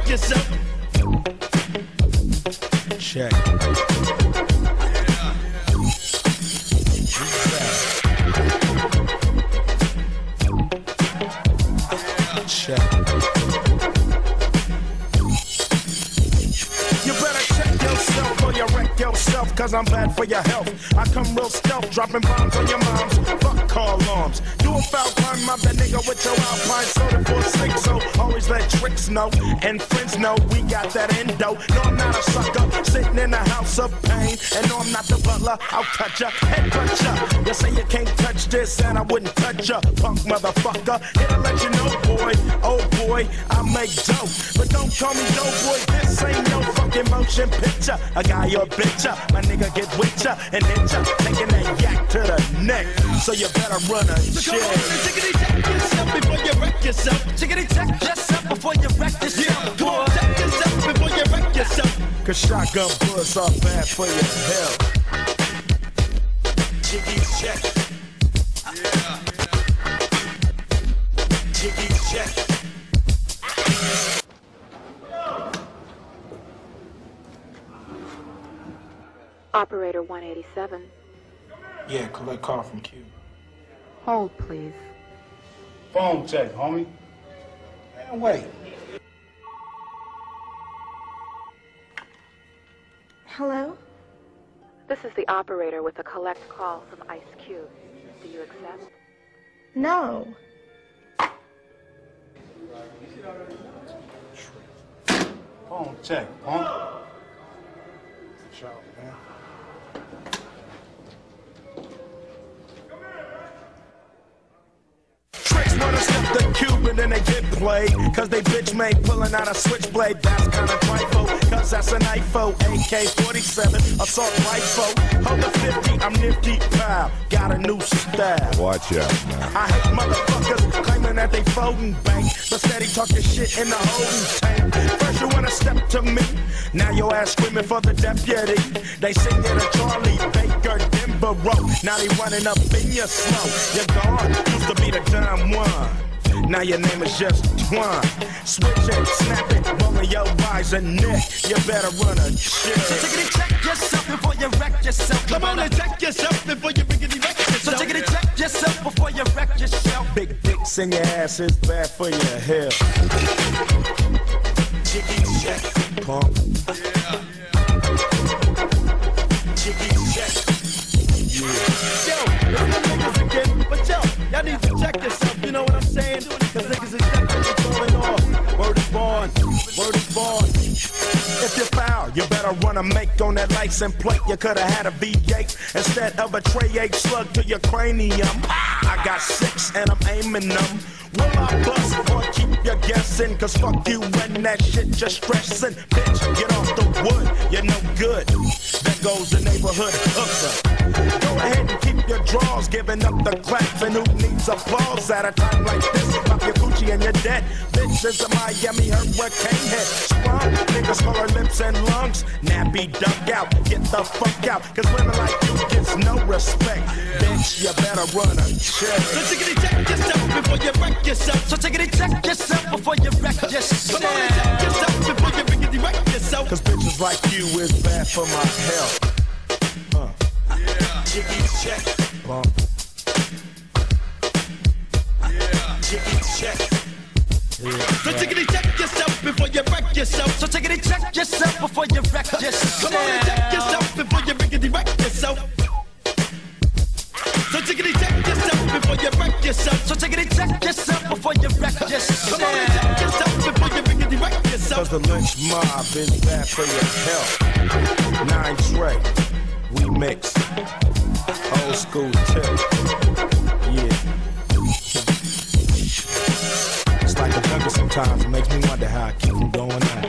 yourself. Check. Check. You better check yourself or you wreck yourself, cause I'm bad for your health. I come real stealth, dropping bombs on your moms. Fuck call alarms. Do a foul crime, mob that nigga with your Alpine soda for a six. So always let tricks know and friends know we got that endo. No, I'm not a sucker sitting in a house of pain. And no, I'm not the butler. I'll cut ya, head cut ya. You say you can't touch this, and I wouldn't touch ya, punk motherfucker. Here to let you know, boy, oh boy, I make dope. But don't call me dope, boy. This ain't no fucking motion picture. A guy or bitch ya, my nigga get with ya and hit ya, taking that yak to the neck. So you better run a So come on, chickity check yourself before you wreck yourself. Chickity check yourself before you wreck yourself. Yeah, come on, check yourself before you wreck yourself. Cause shotgun bullets are bad for your health. Chickity check. Yeah. Chickity check. Operator 187. Yeah, collect call from Q. Hold, please. Phone check, homie. Man, wait. Hello? This is the operator with a collect call from Ice Cube. Do you accept? No. Phone check, punk. Ciao, man. Tricks wanna step the cube and then they get played. Cause they bitch made pulling out a switchblade. That's kinda trifle, cause that's an IFO. AK-47, assault rifle. Hold the 50, I'm nifty, pal. Got a new style. Watch out, man. I hate motherfuckers claiming that they folding bank, but steady talking shit in the holding tank. First you wanna step to me, now your ass screaming for the deputy. They sing it a Charlie Baker Denver Road. Now they running up in your slow. You're gone, used to be the dumb one. Now your name is just Twan. Switch it, snap it, rolling your eyes and neck. You better run a shit. So chickity check yourself before you wreck yourself. Come on and check yourself before you rickety wreck yourself. So chickity check yourself before you wreck yourself. Big dicks in your ass is bad for your health. Chicky check, pump. Yeah. Chicky check. Yeah. Yo, it's the niggas again, but yo, y'all need to check yourself, you know what I'm saying? Cause niggas is definitely going off. Word is born, word is born. If you foul, you better run a make on that license plate. You coulda had a V8 instead of a Tray 8 slug to your cranium. I got 6 and I'm aiming them. Will I bust or keep you guessing? Cause fuck you and that shit just stressing. Bitch, get off the wood, you're no good. There goes the neighborhood hooker. Go ahead and keep your drawers, giving up the claps. And who needs applause at a time like this? Pop your Gucci and you're dead. Bitches in Miami, hurricane head. Sprung, niggas call her lips and lungs. Nappy duck out, get the fuck out. Cause women like you gets no respect. Bitch, you better run a check. So chickity check yourself before you wreck yourself. So chickity check yourself before you wreck yourself. Come on and check yourself before you rickety wreck yourself. Cause bitches like you is bad for my health. Yeah. Chicky check. Bump. Yeah. Chicky check. Yeah. So chickity check yourself before you wreck yourself. So chickity check yourself before you wreck yourself. Come on and check yourself before you rickety wreck yourself. So chickity check yourself before you wreck yourself. So chickity check yourself before you wreck yourself. Come on and check yourself before you rickety wreck yourself. Cause the lynch mob is bad for your health. 9 Trey, we mix. Old school tip. Yeah. It's like a jungle sometimes. It makes me wonder how I keep from going out.